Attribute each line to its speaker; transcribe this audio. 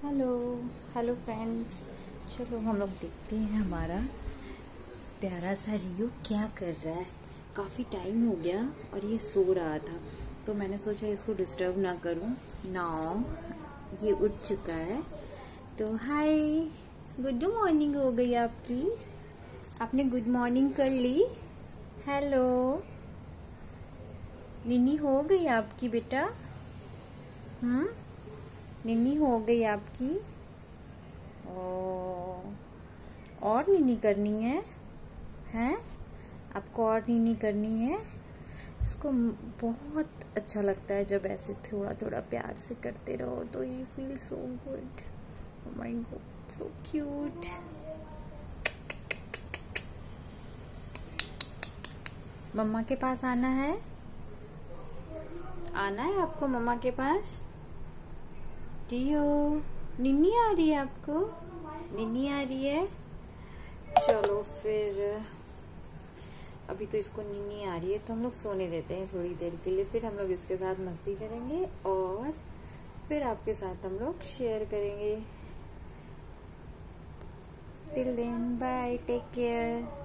Speaker 1: Hello hello friends. चलो हम लोग देखते हैं हमारा प्यारा सा रियो क्या कर रहा है। काफ़ी टाइम हो गया और ये सो रहा था, तो मैंने सोचा इसको डिस्टर्ब ना करूं। नाउ ये उठ चुका है, तो हाय, गुड मॉर्निंग हो गई आपकी। आपने गुड मॉर्निंग कर ली। हेलो, निन्नी हो गई आपकी बेटा। निन्नी हो गई आपकी। और निन्नी करनी है, हैं? आपको और निन्नी करनी है। इसको बहुत अच्छा लगता है जब ऐसे थोड़ा थोड़ा प्यार से करते रहो, तो you feel so good. Oh my god, so cute. Mamma के पास आना है, आना है आपको मम्मा के पास। रियो, निन्नी आ रही है आपको, निन्नी आ रही है। चलो फिर, अभी तो इसको निन्नी आ रही है तो हम लोग सोने देते हैं थोड़ी देर के लिए, फिर हम लोग इसके साथ मस्ती करेंगे और फिर आपके साथ हम लोग शेयर करेंगे। Till then bye, take care.